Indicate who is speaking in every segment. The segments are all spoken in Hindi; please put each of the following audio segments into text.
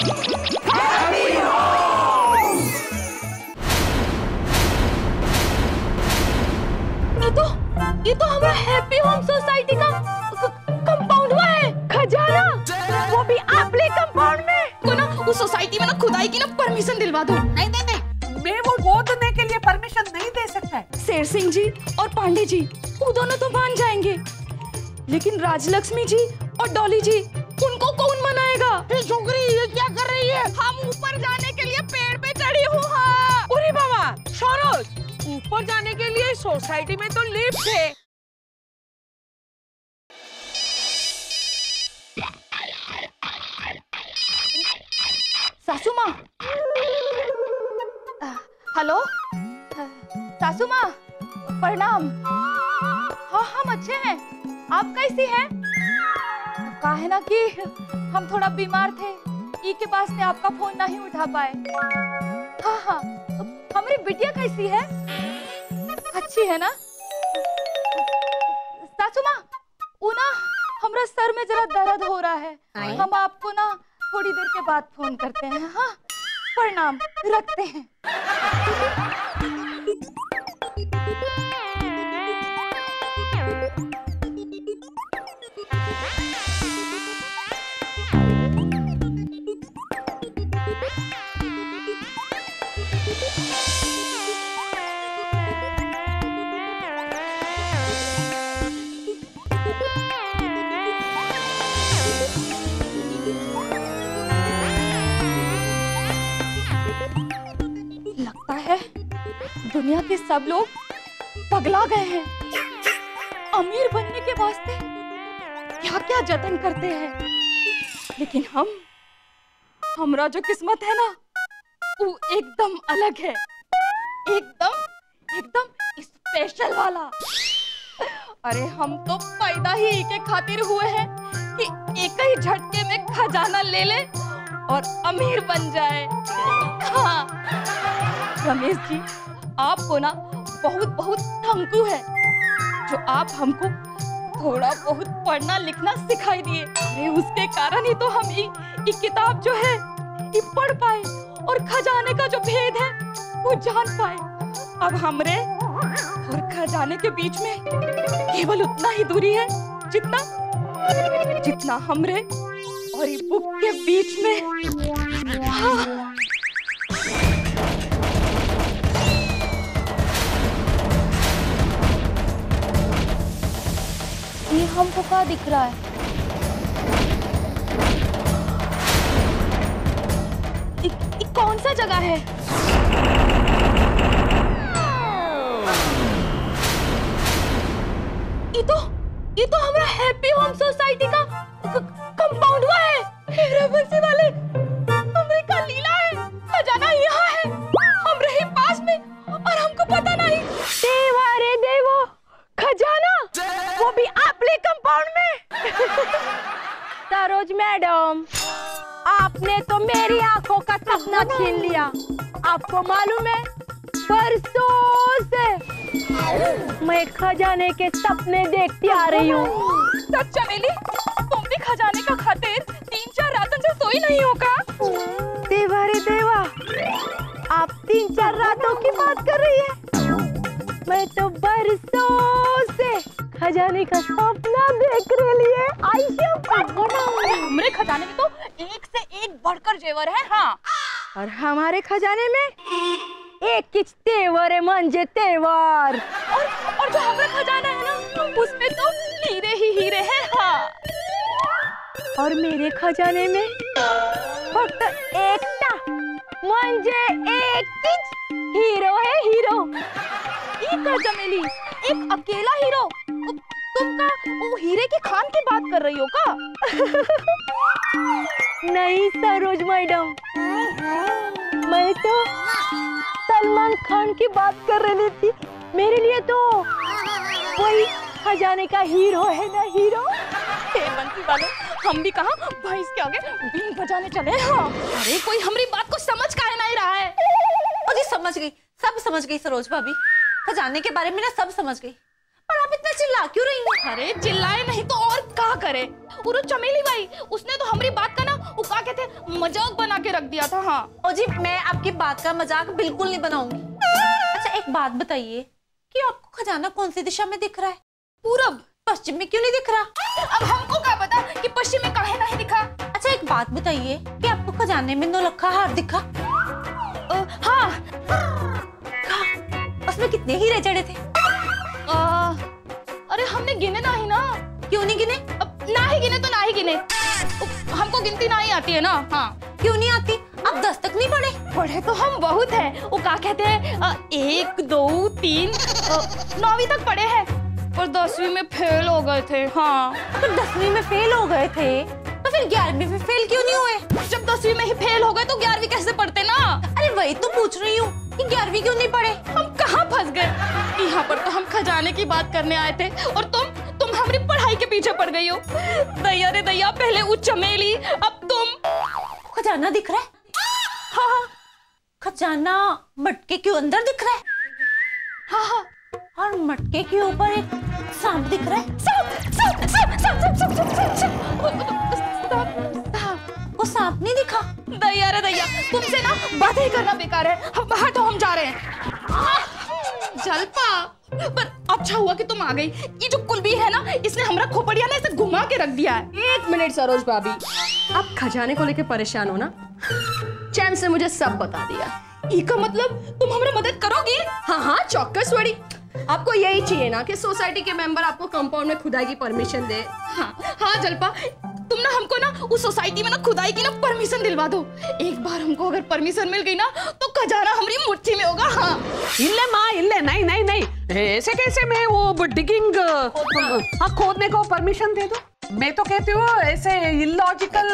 Speaker 1: ये तो हमारा हैप्पी होम सोसाइटी का कंपाउंड हुआ है। खजाना, वो भी आपले कंपाउंड में। को ना उस सोसाइटी में ना खुदाई की ना परमिशन दिलवा दो।
Speaker 2: नहीं नहीं नहीं, मैं वो खोदने के लिए परमिशन नहीं दे सकता है।
Speaker 1: शेर सिंह जी और पांडे जी वो दोनों तो मान जाएंगे, लेकिन राजलक्ष्मी जी और डॉली जी उनको कौन मनाएगा?
Speaker 2: ये छोकरी ये क्या कर रही है?
Speaker 1: हम ऊपर जाने के लिए पेड़ पे चढ़ी हूँ। हाँ।
Speaker 2: अरे बाबा सरोज, ऊपर जाने के लिए सोसाइटी में तो लिफ्ट है।
Speaker 1: सासू माँ, हेलो सासू माँ, प्रणाम। हाँ हम अच्छे हैं, आप कैसी हैं? कहा है ना कि हम थोड़ा बीमार थे, ई के पास ने आपका फोन नहीं उठा पाए। हाँ हाँ, हमारी बिटिया कैसी है? अच्छी है ना? सासू माँ, उना हमारा सर में जरा दर्द हो रहा है, हम आपको ना थोड़ी देर के बाद फोन करते हैं। हाँ प्रणाम, रखते हैं। दुनिया के सब लोग पगला गए हैं। अमीर बनने के वास्ते क्या क्या जतन करते हैं, लेकिन हमरा जो किस्मत है ना वो एकदम अलग है, एकदम स्पेशल वाला। अरे हम तो पैदा ही के खातिर हुए हैं कि एक ही झटके में खजाना ले ले और अमीर बन जाए। हाँ रमेश जी, आपको ना बहुत बहुत थैंक है जो आप हमको थोड़ा बहुत पढ़ना लिखना सिखाई दिए। अरे उसके कारण ही तो हम ये किताब जो है ये पढ़ पाए और खजाने का जो भेद है वो जान पाए। अब हमरे और खजाने के बीच में केवल उतना ही दूरी है जितना हमरे और ये बुक के बीच में। हाँ। ये हमको क्या दिख रहा है? ये कौन सा जगह है? ये तो हमारा हैप्पी होम सोसाइटी का कंपाउंड हुआ है। हेरा बंसी वाले, हमरे का लीला है, खजाना यहाँ है हमरे ही पास में और हमको पता नहीं। देवा रे देवो, खजाना वो भी आपले कंपाउंड में। सरोज मैडम, आपने तो मेरी आंखों का सपना छीन लिया। आपको मालूम है परसों से मैं खजाने के सपने देखती आ रही हूँ। सच चमेली, तुम भी खजाने का खातिर 3-4 रातों से सोई नहीं हो का? देवा रे देवा, आप 3-4 रातों की बात कर रही है? मैं तो बरसों से खजाने का सपना देख रही है। हमारे खजाने में तो एक से एक बढ़कर जेवर है। हाँ, और हमारे खजाने में एक किच तेवर है, मंजे तेवर। और जो हमारा खजाना है ना उसमें तो हीरे ही हीरे हैं। हाँ, और मेरे खजाने में फक्त एकटा मंजे एक किच हीरो है, हीरो। चमेली, एक अकेला हीरो? तुम का वो हीरे की खान की बात कर रही हो का? नहीं सरोज मैडम, मैं तो सलमान खान की बात कर रही थी। मेरे लिए तो वही खजाने का हीरो है ना, हीरो। बंसी वालों, हम भी कहाँ भैंस के आगे बीन बजाने चले। हाँ, अरे कोई हमारी बात को समझ काहे नहीं रहा है?
Speaker 3: मुझे समझ गई, सब समझ गई सरोज भाभी, खजाने के बारे में ना सब समझ गई। पर आप इतना चिल्ला क्यों रही हैं?
Speaker 1: अरे चिल्लाए नहीं तो और क्या करे? वो चमेली भाई, उसने तो हमारी बात का ना वो क्या कहते मजाक बना के रख दिया था। हाँ
Speaker 3: ओ जी, मैं आपकी बात का मजाक बिल्कुल नहीं बनाऊंगी। अच्छा एक बात बताइए कि आपको खजाना कौन सी दिशा में दिख रहा है?
Speaker 1: पूरब।
Speaker 3: पश्चिम में क्यों नहीं दिख रहा?
Speaker 1: अब हमको क्या पता कि पश्चिम में काहे नहीं दिखा।
Speaker 3: अच्छा एक बात बताइए कि आपको खजाने में नौलखा हार दिखा?
Speaker 1: हाँ।
Speaker 3: उसमें कितने हीरे जड़े थे?
Speaker 1: अरे हमने गिने नहीं ना।
Speaker 3: क्यों नहीं गिने?
Speaker 1: अब ना ही गिने तो ना ही गिने, हमको गिनती नहीं आती है ना। हाँ।
Speaker 3: क्यों नहीं आती? आप 10 तक नहीं पढ़े?
Speaker 1: पढ़े तो हम बहुत है। वो क्या कहते हैं 1 2 3 9वीं तक पढ़े हैं, पर 10वीं में फेल हो गए थे। हाँ।
Speaker 3: पर 10वीं में फेल हो गए थे तो फिर 11वीं में फेल क्यों नहीं हुए?
Speaker 1: जब 10वीं में ही फेल हो गए तो 11वीं कैसे पढ़ते ना।
Speaker 3: अरे वही तो पूछ रही हूँ कि 11वीं क्यों नहीं पढ़े?
Speaker 1: हम कहाँ फंस गए? यहाँ पर तो हम खजाने की बात करने आए थे और तुम हमारी पढ़ाई के पीछे पड़ गई हो। दैया रे दैया, पहले वो चमेली, अब तुम।
Speaker 3: खजाना दिख रहा है?
Speaker 1: हाँ।
Speaker 3: खजाना मटके के अंदर दिख रहा है?
Speaker 1: हाँ।
Speaker 3: और मटके के ऊपर एक सांप दिख रहा है? वो सांप नहीं दिखा?
Speaker 1: दैया रे दैया, तुमसे ना बातें करना बेकार है। हम बाहर तो हम जा रहे हैं। जलपा, पर अच्छा हुआ कि तुम आ गई। ये जो कुलबी है ना, इसने हमरा खोपड़िया ने इसे घुमा के रख दिया है।
Speaker 2: 1 मिनट सरोज भाभी, आप खजाने को लेके परेशान हो ना? चैन से मुझे सब बता दिया।
Speaker 1: इसका मतलब तुम हमरा मदद करोगी?
Speaker 2: हाँ हाँ चौक्कस बड़ी। आपको यही चाहिए ना कि सोसाइटी के मेंबर आपको कंपाउंड में खुदाई की परमिशन दे।
Speaker 1: हाँ हाँ जलपा, तुम ना हमको ना उस सोसाइटी में ना खुदाई की ना परमिशन दिलवा दो। एक बार हमको अगर परमिशन मिल गई ना तो खजाना हमारी मुट्ठी में होगा। हाँ
Speaker 2: इल्ले माँ इल्ले, नहीं नहीं नहीं, ऐसे कैसे मैं वो डिगिंग हाँ खोदने को परमिशन दे दो? मैं तो कहती हूँ ऐसे इलॉजिकल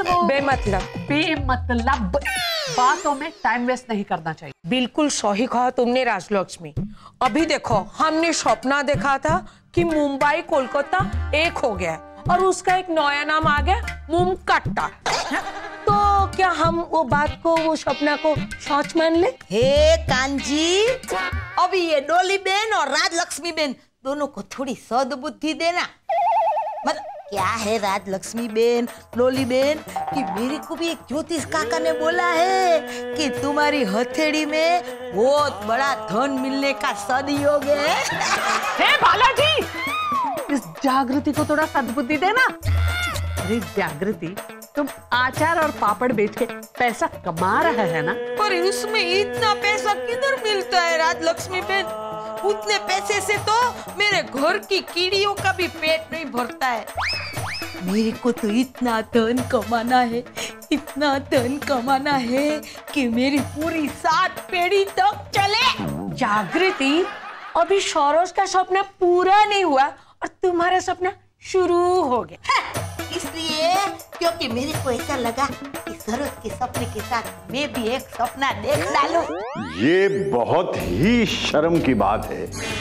Speaker 2: बेमतलब बातों में टाइम वेस्ट नहीं करना चाहिए।
Speaker 4: बिल्कुल सही कहा तुमने राजलक्ष्मी। अभी देखो, हमने सपना देखा था कि मुंबई कोलकाता एक हो गया और उसका एक नया नाम आ गया मुमकट्टा। तो क्या हम वो बात को, वो सपना को सच मान ले?
Speaker 5: हे कांजी, अभी ये डोली बेन और राजलक्ष्मी बेन दोनों को थोड़ी सद्बुद्धि देना। मतलब क्या है राजलक्ष्मी बेन, डोली बेन, कि मेरे को भी एक ज्योतिष काका ने बोला है कि तुम्हारी हथेली में बहुत बड़ा धन मिलने का सदयोग है।
Speaker 2: हे बालाजी, इस जागृति को थोड़ा सद्बुद्धि देना। अरे जागृति, तुम अचार और पापड़ बेच के पैसा कमा रहा है ना?
Speaker 5: पर उसमें इतना पैसा किधर मिलता है राजलक्ष्मी बेन? उतने पैसे से तो मेरे घर की कीड़ियों का भी पेट नहीं भरता है। मेरे को तो इतना धन कमाना है, इतना धन कमाना है कि मेरी पूरी 7 पीढ़ी तक चले।
Speaker 4: जागृति, अभी सरोज का सपना पूरा नहीं हुआ और तुम्हारा सपना शुरू हो गया।
Speaker 5: इसलिए क्योंकि मेरे को ऐसा लगा कि सरोज के सपने के साथ मैं भी एक सपना देख डालूं।
Speaker 6: ये बहुत ही शर्म की बात है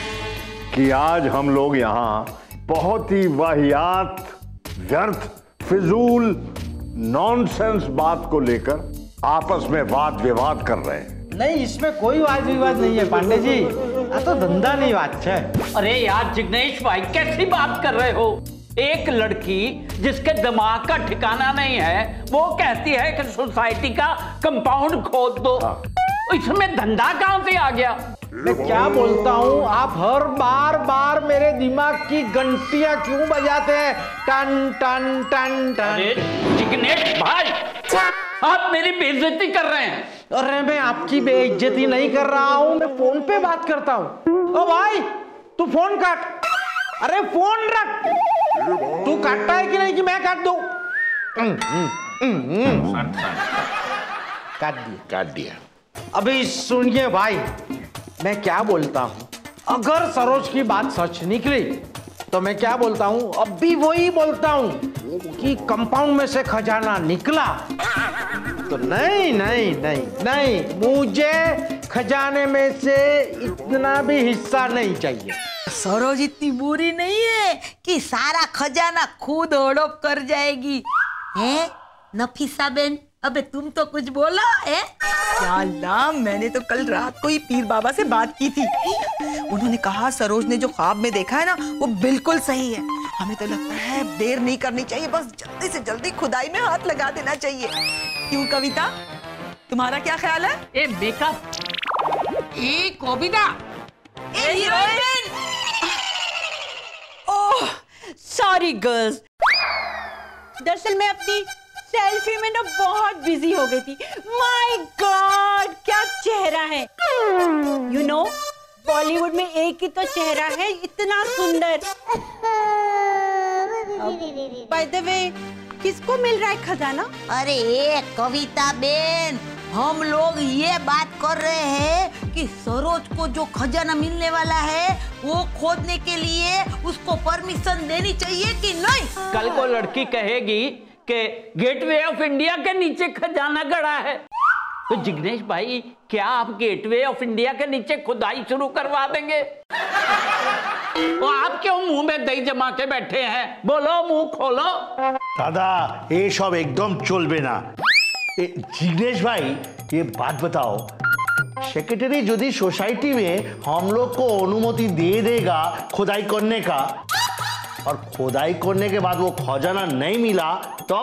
Speaker 6: कि आज हम लोग यहाँ बहुत ही वाहियात, व्यर्थ, फिजूल, नॉनसेंस बात को लेकर आपस में वाद विवाद कर रहे हैं।
Speaker 7: नहीं, इसमें कोई वाद विवाद नहीं है पांडे जी, आ तो धंधा नहीं बात है।
Speaker 8: अरे यार जिग्नेश भाई, कैसी बात कर रहे हो? एक लड़की जिसके दिमाग का ठिकाना नहीं है वो कहती है कि सोसाइटी का कंपाउंड खोद दो। इसमें धंधा कहां से आ गया?
Speaker 7: मैं क्या बोलता हूँ, आप हर बार मेरे दिमाग की घंटियां क्यों बजाते हैं? टन टन टन टन।
Speaker 8: अरे जिग्नेश भाई, आप मेरी बेइज्जती कर रहे हैं।
Speaker 7: अरे मैं आपकी बेइज्जती नहीं कर रहा हूँ, मैं फोन पे बात करता हूँ। ओ भाई, तू फोन काट। अरे फोन रख। तू काटता है कि नहीं कि मैं काट दूं? काट दिया। अभी सुनिए भाई, मैं क्या बोलता हूँ, अगर सरोज की बात सच निकली तो मैं क्या बोलता हूँ, अभी वही बोलता हूँ कि कंपाउंड में से खजाना निकला तो नहीं, मुझे खजाने में से इतना भी हिस्सा नहीं चाहिए।
Speaker 5: सरोज इतनी बुरी नहीं है कि सारा खजाना खुद हड़प कर जाएगी। हैं नफीसा बेन, अबे तुम तो कुछ बोला है?
Speaker 9: या अल्लाह, मैंने तो कल रात को ही पीर बाबा से बात की थी। उन्होंने कहा सरोज ने जो ख्वाब में देखा है ना वो बिल्कुल सही है हमें तो लगता है देर नहीं करनी चाहिए, बस जल्दी से जल्दी खुदाई में हाथ लगा देना चाहिए। क्यों कविता, तुम्हारा क्या ख्याल है?
Speaker 2: ए मेकअप, ए कविता,
Speaker 9: ए हीरोइन।
Speaker 3: ओह सॉरी गर्ल्स, दरअसल मैं अपनी सेल्फी में ना बहुत बिजी हो गई थी। माय गॉड क्या चेहरा है। यू नो बॉलीवुड में एक ही तो चेहरा है इतना सुंदर। बाय द वे किसको मिल रहा है खजाना?
Speaker 5: अरे कविता बेन, हम लोग ये बात कर रहे हैं कि सरोज को जो खजाना मिलने वाला है वो खोदने के लिए उसको परमिशन देनी चाहिए कि नहीं?
Speaker 8: कल को लड़की कहेगी कि गेटवे ऑफ इंडिया के नीचे खजाना गड़ा है, तो जिग्नेश भाई क्या आप गेटवे ऑफ इंडिया के नीचे खुदाई शुरू करवा देंगे? तो आप क्यों मुंह में दही जमा के बैठे हैं? बोलो, मुंह खोलो।
Speaker 10: दादा ये सब एकदम चलबे ना। जिग्नेश भाई ये बात बताओ, सेक्रेटरी यदि सोसाइटी में हम लोग को अनुमति दे देगा खुदाई करने का, और खुदाई करने के बाद वो खजाना नहीं मिला तो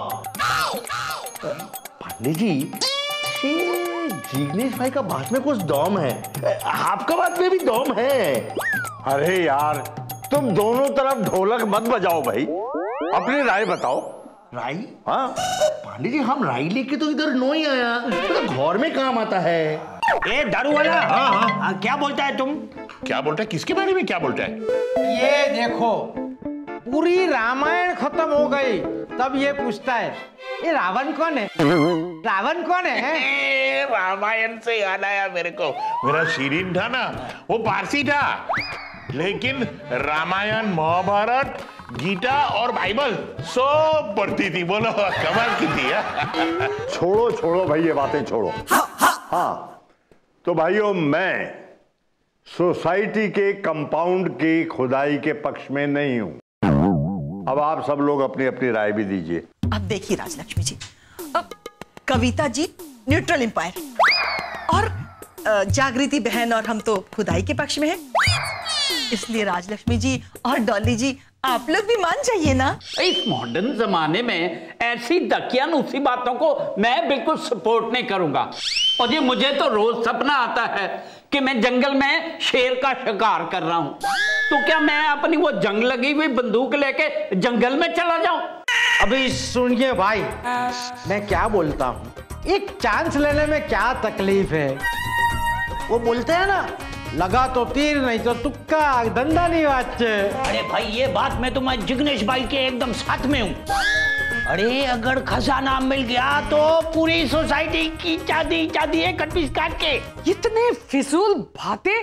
Speaker 10: पांडे जी जिग्नेश भाई का बात में कुछ दम है, आपका बात में भी दम है।
Speaker 6: अरे यार तुम दोनों तरफ ढोलक मत बजाओ भाई, अपनी राय बताओ।
Speaker 10: राई?
Speaker 6: हाँ
Speaker 10: पांडे जी हम राई लेके तो इधर नहीं आया, तो घर में काम आता है।
Speaker 7: ए दारू वाला, हाँ, क्या बोलता है तुम?
Speaker 11: क्या बोलता है? किसके बारे में क्या बोलता है?
Speaker 7: ये देखो पूरी रामायण खत्म हो गई तब ये पूछता है ये रावण कौन है? रावण कौन है?
Speaker 11: रामायण से याद आया मेरे को, मेरा शिरीन था ना वो पारसी था, लेकिन रामायण, महाभारत, गीता और बाइबल सब पढ़ती थी। बोलो कमाल की थी।
Speaker 6: छोड़ो छोड़ो भाई ये बातें छोड़ो। हाँ तो भाइयों, मैं सोसाइटी के कंपाउंड की खुदाई के पक्ष में नहीं हूं। अब आप सब लोग अपनी अपनी राय भी दीजिए।
Speaker 9: अब देखिए राजलक्ष्मी जी, अब कविता जी न्यूट्रल एम्पायर और जागृति बहन और हम तो खुदाई के पक्ष में हैं, इसलिए राजलक्ष्मी जी और डॉली जी आप लोग भी मान जाइए ना।
Speaker 8: इस मॉडर्न जमाने में ऐसी दकियानूसी बातों को मैं बिल्कुल सपोर्ट नहीं करूंगा। और ये मुझे तो रोज सपना आता है कि मैं जंगल में शेर का शिकार कर रहा हूं, तो क्या मैं अपनी वो जंग लगी हुई बंदूक लेके जंगल में चला जाऊं?
Speaker 7: अभी सुनिए भाई, मैं क्या बोलता हूँ, एक चांस लेने में क्या तकलीफ है? वो बोलते हैं ना, लगा तो तीर नहीं तो तुक्का, धंधा नहीं वाचे।
Speaker 8: अरे भाई ये बात में तो मैं जिग्नेश भाई के एकदम साथ में हूँ। अरे अगर खजाना मिल गया तो पूरी सोसाइटी की चांदी चांदी है कट पीस काट के।
Speaker 2: इतने फिजूल बातें।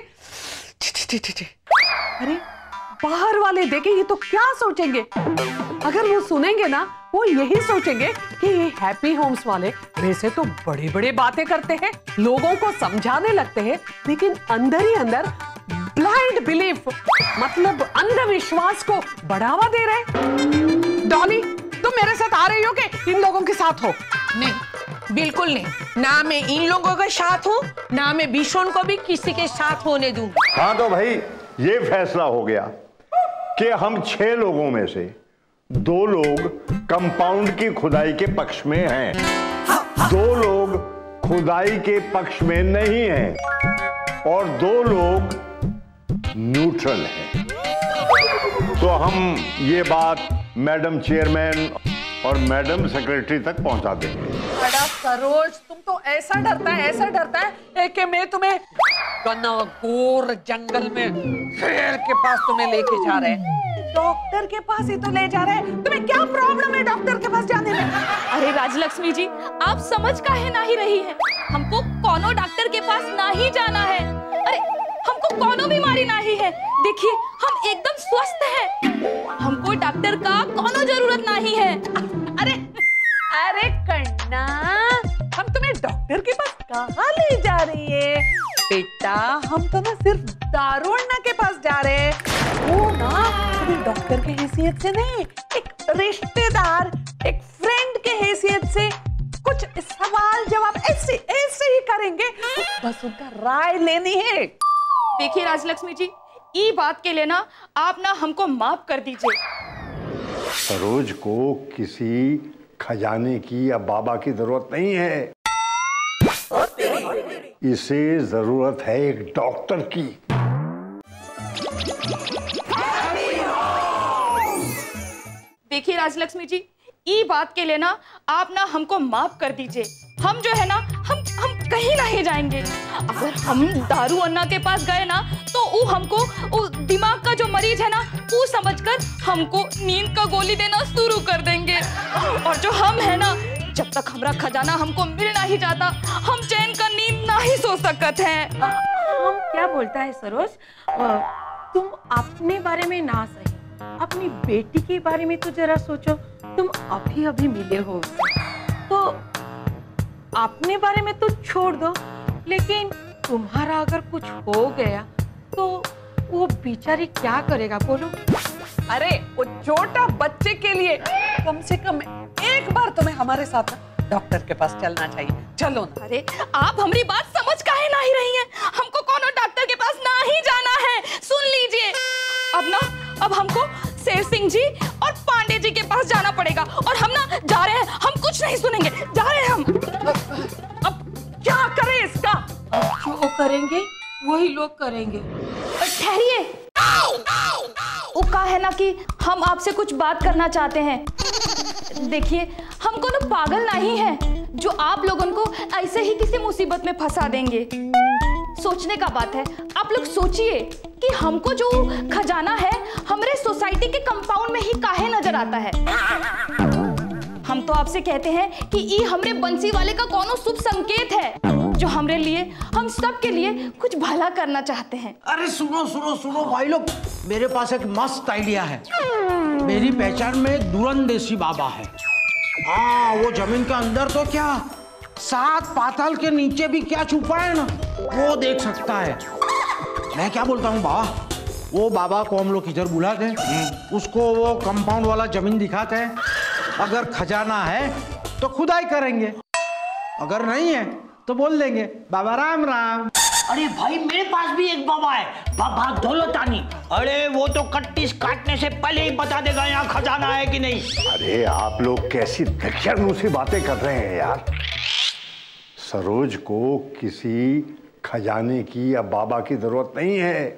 Speaker 2: अरे बाहर वाले देखेंगे तो क्या सोचेंगे? अगर वो सुनेंगे ना, वो यही सोचेंगे कि ये हैप्पी होम्स वाले वैसे तो बड़े बड़े बातें करते हैं, लोगों को समझाने लगते हैं, लेकिन अंदर ही अंदर ब्लाइंड बिलीफ मतलब अंधविश्वास को बढ़ावा दे रहे। डॉली तुम मेरे साथ आ रही हो कि इन लोगों के साथ हो?
Speaker 4: नहीं, बिल्कुल नहीं। ना मैं इन लोगों के साथ हूँ, ना मैं भीषण को भी किसी के साथ होने दूंगी।
Speaker 6: हाँ तो भाई ये फैसला हो गया कि हम 6 लोगों में से 2 लोग कंपाउंड की खुदाई के पक्ष में हैं, 2 लोग खुदाई के पक्ष में नहीं हैं और 2 लोग न्यूट्रल हैं। तो हम ये बात मैडम चेयरमैन और मैडम सेक्रेटरी तक पहुंचा देंगे।
Speaker 2: बड़ा सरोज, तुम तो ऐसा डरता है कि मैं तुम्हें घनघोर जंगल में शेर के पास तुम्हें लेके जा रहे हैं। डॉक्टर के पास ही तो ले जा रहे हैं। तुम्हें क्या प्रॉब्लम है डॉक्टर के पास जाने में?
Speaker 1: अरे राजलक्ष्मी जी, आप समझ काहे ना ही रही है? हमको कोनो डॉक्टर के पास ना ही जाना है। अरे हमको कोनो बीमारी ना ही है। देखिए हम एकदम स्वस्थ हैं। हमको डॉक्टर का कोनो जरूरत नहीं है।
Speaker 2: अरे कन्ना, हम तुम्हें डॉक्टर के पास कहाँ ले जा रही है? बेटा हम तो ना सिर्फ दारुण्णा के पास जा रहे हैं। वो ना तुम्हें डॉक्टर के हैसियत से नहीं, एक रिश्तेदार, एक फ्रेंड के हैसियत से कुछ सवाल जवाब ऐसे ही करेंगे। बस उनका राय लेनी है।
Speaker 1: देखिए राजलक्ष्मी जी, ई बात के लिए ना आप ना हमको माफ कर दीजिए।
Speaker 6: सरोज को किसी खजाने की या बाबा की जरूरत नहीं है, इसे जरूरत है एक डॉक्टर की।
Speaker 1: देखिए राजलक्ष्मी जी, ई बात के लिए ना आप ना हमको माफ कर दीजिए। हम जो है ना हम कहीं नहीं जाएंगे। अगर हम दारू अन्ना के पास गए ना तो वो हमको वो दिमाग का जो मरीज है ना वो समझकर हमको नींद का गोली देना शुरू कर देंगे। और जो हम है ना, जब तक हमारा खजाना हमको मिल नहीं जाता हम चैन का नींद नहीं सो सकते हैं।
Speaker 4: हम क्या बोलता है सरोज, तुम अपने बारे में ना सही, अपनी बेटी के बारे में तो जरा सोचो। तुम अभी अभी मिले हो, तो अपने बारे में तो छोड़ दो, लेकिन तुम्हारा अगर कुछ हो गया तो वो बेचारी क्या करेगा बोलो।
Speaker 2: अरे वो छोटा बच्चे के लिए कम से कम एक बार तुम्हें हमारे साथ डॉक्टर के पास चलना चाहिए। चलो ना।
Speaker 1: अरे आप हमारी बात समझ काहे नहीं रही हैं? हमको कोनो डॉक्टर के पास ना ही जाना है। सुन लीजिए, अब हमको शेर सिंह जी और पांडे जी के पास जाना पड़ेगा और हम ना जा रहे हैं। हम कुछ नहीं सुनेंगे, जा रहे हैं हम।
Speaker 2: अब क्या करें इसका?
Speaker 4: जो करेंगे वही लोग करेंगे।
Speaker 1: ठहरिए, वो कहा है ना कि हम आपसे कुछ बात करना चाहते हैं। देखिए, हम कोनो पागल नहीं है जो आप लोगों को ऐसे ही किसी मुसीबत में फंसा देंगे। सोचने का बात है। आप लोग सोचिए कि हमको जो खजाना है हमारे सोसाइटी के कंपाउंड में ही काहे नजर आता है। हम तो आपसे कहते हैं कि ये हमरे बंसी वाले का कोनो शुभ संकेत है जो हमरे लिए, हम सब के लिए कुछ भला करना चाहते हैं।
Speaker 7: अरे सुनो सुनो सुनो भाई लोग, मेरे पास एक मस्त आइडिया है। मेरी पहचान में एक दुरंदेशी बाबा है। हाँ, वो जमीन के अंदर तो क्या, 7 पाताल के नीचे भी क्या छुपा है ना, वो देख सकता है। मैं क्या बोलता हूँ बाबा, वो बाबा को हम लोग इधर बुलाते हैं, उसको वो कंपाउंड वाला जमीन दिखाते हैं। अगर खजाना है तो खुदाई करेंगे, अगर नहीं है तो बोल देंगे बाबा राम राम।
Speaker 8: अरे भाई, मेरे पास भी एक बाबा है, बाबा दौलतानी। अरे वो तो कट्टिस काटने से पहले ही बता देगा यहाँ खजाना है कि नहीं।
Speaker 6: अरे आप लोग कैसी दक्षिण सी बातें कर रहे हैं यार। सरोज को किसी खजाने की या बाबा की जरूरत नहीं है,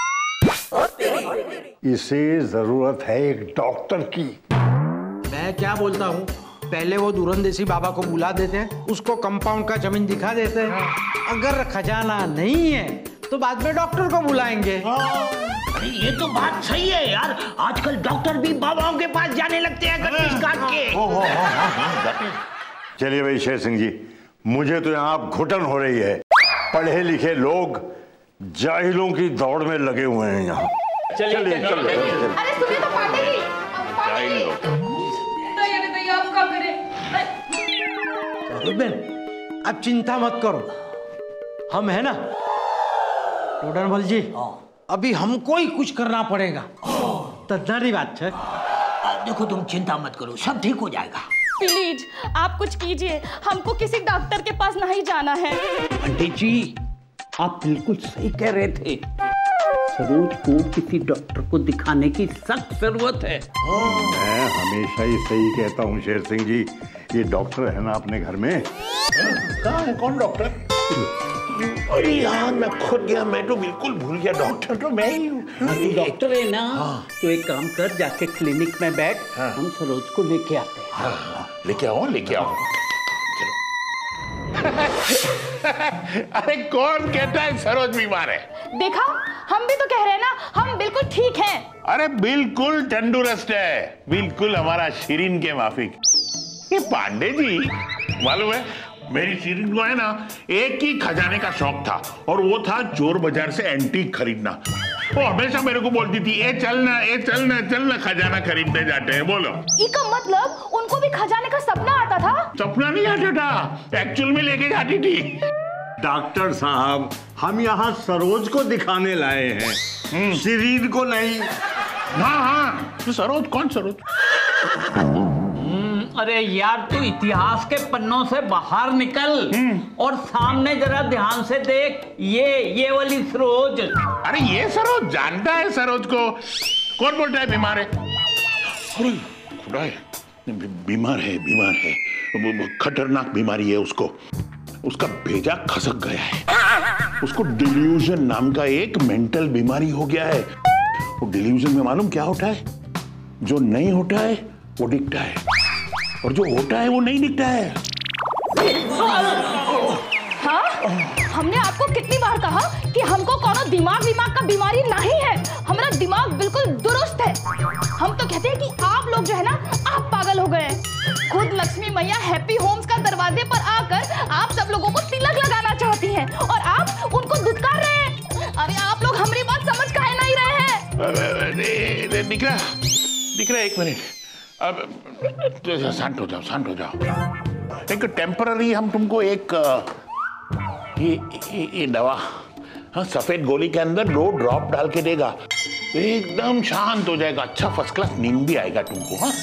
Speaker 6: इसे जरूरत है एक डॉक्टर की।
Speaker 7: मैं क्या बोलता हूँ, पहले वो दुरंदेशी बाबा को बुला देते हैं, उसको कंपाउंड का जमीन दिखा देते हैं। अगर खजाना नहीं है तो बाद में डॉक्टर को बुलाएंगे।
Speaker 8: अरे ये तो बात सही है यार, आजकल डॉक्टर भी बाबाओं के पास जाने लगते हैं कट्टिस काट के।
Speaker 6: चलिए भाई शेर सिंह जी, मुझे तो यहाँ घुटन हो रही है। पढ़े लिखे लोग जाहिलों की दौड़ में लगे हुए हैं यहाँ। चलिए चलिए।
Speaker 1: अरे सुनिए तो पांडे जी, आप क्या करें?
Speaker 7: बहन, अब चिंता मत करो, हम है ना टोडरमल जी, अभी हमको ही कुछ करना पड़ेगा। तद्दारी बात है।
Speaker 8: देखो तुम चिंता मत करो, सब ठीक हो जाएगा।
Speaker 1: प्लीज आप कुछ कीजिए, हमको किसी डॉक्टर के पास नहीं जाना है।
Speaker 8: पंडित जी, आप बिल्कुल सही कह रहे थे। सरोज को किसी डॉक्टर को दिखाने की सख्त जरूरत है।
Speaker 6: मैं हमेशा ही सही कहता हूँ शेर सिंह जी। ये डॉक्टर है ना अपने घर में।
Speaker 11: कहाँ है, कौन डॉक्टर? अरे यार, मैं खुद गया, मैं तो बिल्कुल भूल गया। डॉक्टर तो मैं ही हूँ।
Speaker 8: डॉक्टर है ना। तो एक काम कर, जाके क्लिनिक में बैठ, हम सरोज को लेके आते हैं।
Speaker 11: लेके आओ, लेके आओ। अरे कौन कहता है सरोज बीमार है?
Speaker 1: देखा, हम भी तो कह रहे हैं ना, हम बिल्कुल ठीक हैं।
Speaker 11: अरे बिल्कुल तंदुरुस्त है, बिल्कुल हमारा शिरीन के माफिक। ये पांडे जी, मालूम है मेरी शिरीन को है ना एक ही खजाने का शौक था, और वो था चोर बाजार से एंटीक खरीदना। वो हमेशा मेरे को बोलती थी, ए चलना, ए चलना, चलना, खजाना खरीदने जाते हैं। बोलो,
Speaker 1: इसका मतलब उनको भी खजाने का सपना आता था?
Speaker 11: सपना नहीं आता था, एक्चुअल में लेके जाती थी।
Speaker 6: डॉक्टर साहब, हम यहाँ सरोज को दिखाने लाए हैं, शिरीन को नहीं।
Speaker 11: हाँ हाँ, तो सरोज कौन सरोज?
Speaker 8: अरे यार, तू इतिहास के पन्नों से बाहर निकल और सामने जरा ध्यान से देख। ये वाली सरोज।
Speaker 11: अरे ये सरोज जानता है सरोज को? कौन बोलता है बीमार है? अरे फटा है, बीमार है, बीमार है, वो खतरनाक बीमारी है उसको, उसका भेजा खसक गया है, उसको डिल्यूजन नाम का एक मेंटल बीमारी हो गया है। वो डिल्यूजन में मालूम क्या होता है, जो नहीं होता है वो दिखता है और जो होता है वो नहीं दिखता है।
Speaker 1: हाँ, हमने आपको कितनी बार कहा कि हमको कोनो दिमाग का बीमारी नहीं है, हमारा दिमाग बिल्कुल दुरुस्त है। हम तो कहते हैं कि आप लोग जो है ना, आप पागल हो गए हैं। खुद लक्ष्मी मैया हैप्पी होम्स का दरवाजे पर आकर आप सब लोगों को तिलक लगाना चाहती हैं और आप उनको दुत्कार रहे हैं। अरे आप लोग हमारी बात समझ काहे नहीं रहे हैं?
Speaker 11: दिख रहा एक मिनट, अब शांत हो जाओ। एक टेम्पररी हम तुमको एक ये दवा, हाँ, सफेद गोली के अंदर 2 ड्रॉप डाल के देगा, एकदम शांत हो जाएगा, अच्छा फर्स्ट क्लास नींद भी आएगा तुमको। हाँ,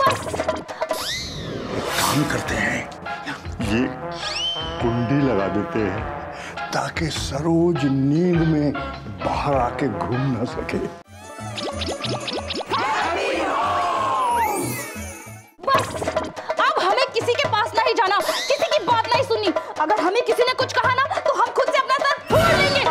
Speaker 6: काम करते हैं, ये कुंडी लगा देते हैं ताकि सरोज नींद में बाहर आके घूम ना सके।
Speaker 1: बस अब हमें किसी के पास नहीं जाना, किसी की बात नहीं सुननी। अगर हमें किसी ने कुछ कहा ना तो हम खुद से अपना सर फोड़ लेंगे।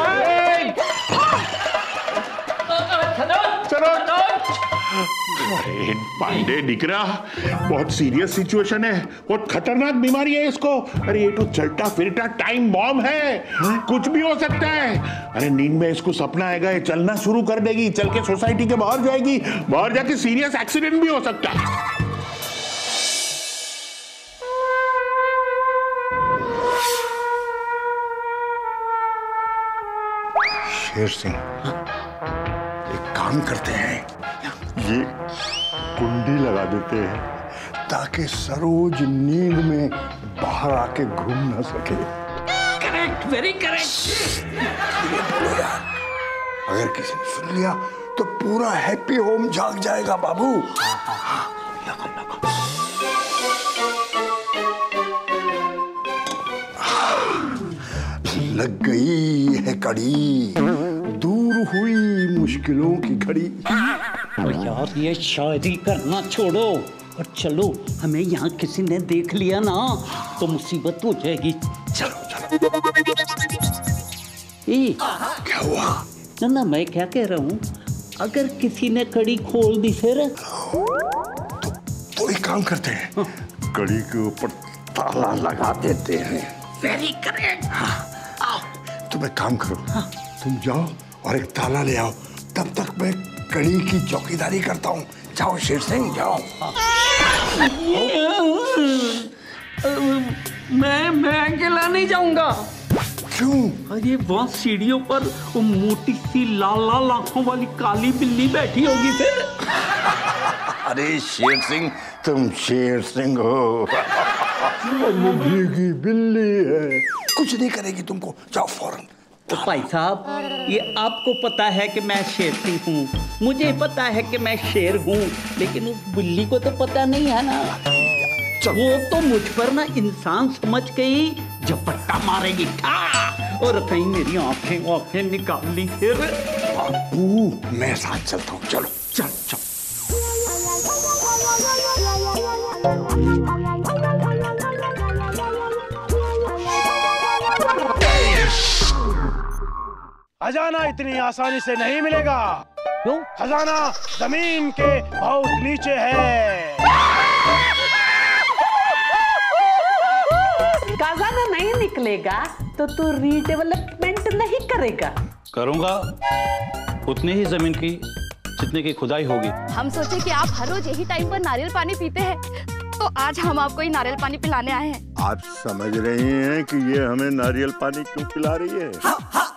Speaker 11: अरे पांडे दिख रहा, बहुत सीरियस सिचुएशन है, बहुत खतरनाक बीमारी है इसको। अरे ये तो चलता फिरता टाइम बॉम्ब है, कुछ भी हो सकता है। अरे नींद में इसको सपना आएगा, ये चलना शुरू कर देगी, चल के सोसाइटी के बाहर जाएगी, बाहर जाके सीरियस एक्सीडेंट भी हो सकता है।
Speaker 6: शेर सिंह, एक काम करते हैं, ये कुंडी लगा देते हैं ताकि सरोज नींद में बाहर आके घूम ना सके।
Speaker 8: Correct, very correct.
Speaker 6: अगर किसी ने सुन लिया तो पूरा हैप्पी होम जाग जाएगा बाबू। लग गई है कड़ी, दूर हुई मुश्किलों की घड़ी।
Speaker 8: यार ये शायरी करना छोड़ो और चलो, हमें यहाँ किसी ने देख लिया ना तो मुसीबत हो जाएगी।
Speaker 6: चलो। क्या हुआ?
Speaker 8: ना मैं क्या कह रहा हूँ, अगर किसी ने कड़ी खोल दी फिर
Speaker 6: तो एक काम करते हैं, कड़ी के ऊपर ताला लगा देते हैं।
Speaker 8: Very correct.
Speaker 6: तुम एक काम करो, तुम जाओ और एक ताला ले आओ, तब तक मैं कड़ी की चौकीदारी करता हूँ। जाओ शेर सिंह, जाओ।
Speaker 8: मैं अकेला नहीं जाऊंगा।
Speaker 6: क्यों?
Speaker 8: अरे वहाँ सीढ़ियों पर वो मोटी सी लाल आंखों वाली काली बिल्ली बैठी होगी फिर।
Speaker 6: अरे शेर सिंह, तुम शेर सिंह हो और वो भीगी बिल्ली है, कुछ नहीं करेगी तुमको। जाओ फौरन।
Speaker 8: तो भाई साहब, ये आपको पता है कि मैं शेर सिंह हूँ, मुझे पता है कि मैं शेर हूँ, लेकिन उस बिल्ली को तो पता नहीं है ना। वो तो मुझ पर ना इंसान समझ गई, झपट्टा मारेगी ठा, और कहीं मेरी आंखें निकाल ली फिर।
Speaker 6: बाबू मैं साथ चलता हूँ, चलो।
Speaker 8: चल।
Speaker 12: खजाना इतनी आसानी से नहीं मिलेगा।
Speaker 8: क्यों?
Speaker 12: खजाना जमीन के बहुत नीचे है।
Speaker 2: खजाना नहीं निकलेगा तो तू रीडेवलपमेंट नहीं करेगा।
Speaker 13: करूंगा, उतनी ही जमीन की जितने की खुदाई होगी।
Speaker 1: हम सोचे कि आप हर रोज यही टाइम पर नारियल पानी पीते हैं, तो आज हम आपको ही नारियल पानी पिलाने आए हैं।
Speaker 6: आप समझ रही हैं कि ये हमें नारियल पानी क्यों पिला रही है?